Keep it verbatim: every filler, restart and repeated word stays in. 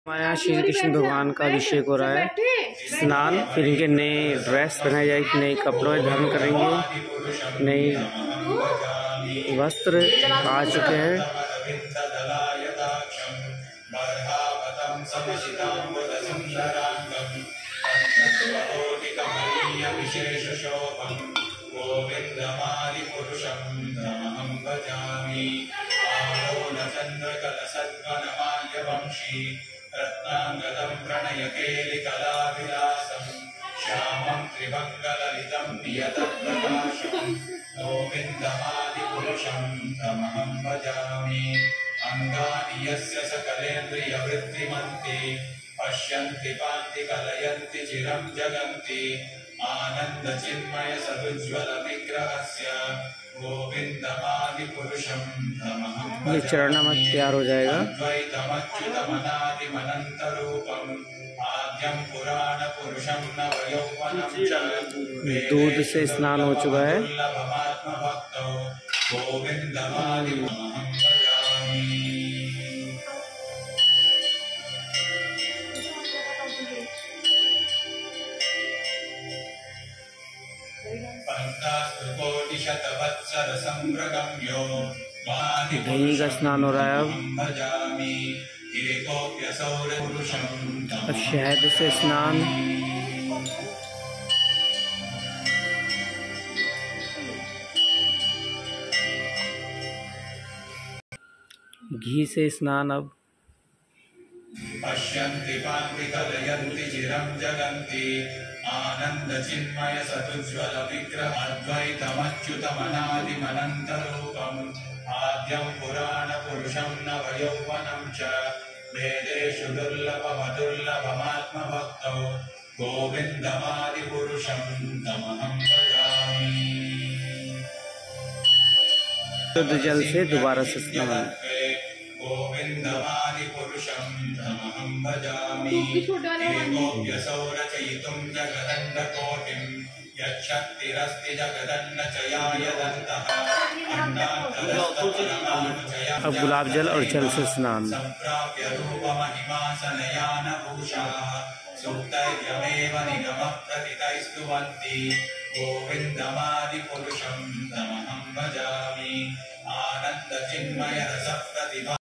हमारे यहाँ श्री कृष्ण भगवान का अभिषेक हो रहा है, स्नान, फिर इनके नए ड्रेस पहनाए जाएगी, नए कपड़ों धारण करेंगे, नए वस्त्र आ चुके हैं। रत्नांगदं प्रणयकेलिकलाविलासं श्यामं त्रिभंगललितं नियतप्रकाशं गोविन्दमादिपुरुषं तमहं भजामि। अङ्गानि यस्य सकलेन्द्रियवृत्तिमन्ति पश्यन्ति पान्ति कलयन्ति चिरं जगन्ति आनन्दचिन्मय सदुज्ज्वलविग्रहस्य गोविन्दमादिपुरुषं तमहं ये चरणनामक तैयार हो जाएगा। दूध से स्नान हो चुका है। दही का स्नान हो रहा है अब। अब शहद से स्नान, घी से स्नान अब। पश्यन्ति पान्ति कलयन्ति चिरं जगन्ति आनंद चिन्मय सदुज्ज्वल विग्रह अद्वैतमच्युतमनादिमनन्तरूपम् आद्यं पुराण पुरुषं नवयौवनं च वेदेषु दुर्लभमदुर्लभमात्मभक्तौ गोविन्दमादिपुरुषं तमहं भजामि। शुद्ध जल से दोबारा से स्नान। गोविन्दमादिपुरुषं तमहं भजामि। एकोऽप्यसौ रचयितुं जगदण्डकोटिं यच्छक्तिरस्ति जगदण्डचयायदन्तः अन्नान्तरस्तपरमाणुचया अब गुलाब जल और जल से स्नान। सम्प्राप्य रूपमहिमासनयानभूषाः सूक्तैर्यमेव निगमः प्रतितैस्तुवन्ति गोविन्दमादिपुरुषं तमहं भजामि। आनन्दचिन्मय रसप्रतिभा